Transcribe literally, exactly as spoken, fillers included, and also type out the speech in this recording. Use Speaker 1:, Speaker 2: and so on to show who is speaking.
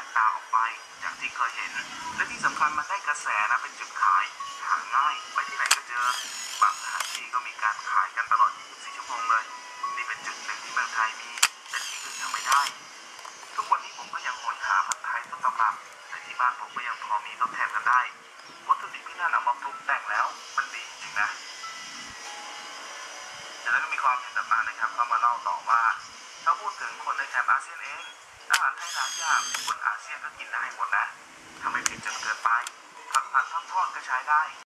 Speaker 1: กตาออกไปจากที่เคยเห็นและที่สำคัญมันได้กระแสนะเป็นจุดขายหาง่ายไปที่ไหนก็เจอบางสถานที่ก็มีการขายกันตลอดยี่สิบสี่ชั่วโมงเลยนี่เป็นจุดหนึ่งที่เมืองไทยมีแต่ที่อื่นยังไม่ได้ทุกวันนี้ผมก็ยังโหยหาผัดไทยต้นตำรับแต่ที่บ้านผมก็ยังพอมีทดแทนกันได้วัตถุดิบที่นั่นเอามาปรุงแต่งแล้วมันดีจริงนะจากนั้นก็มีความเห็นต่างๆนะครับเข้ามาเล่าต่อว่าถ้าพูดถึงคนในแถบอาเซียนเองอาหารไทยหลายอย่างคนอาเซียนก็กินได้หมดนะทำให้ผิดจนเกินไปผัดผัดทอดๆก็ใช้ได้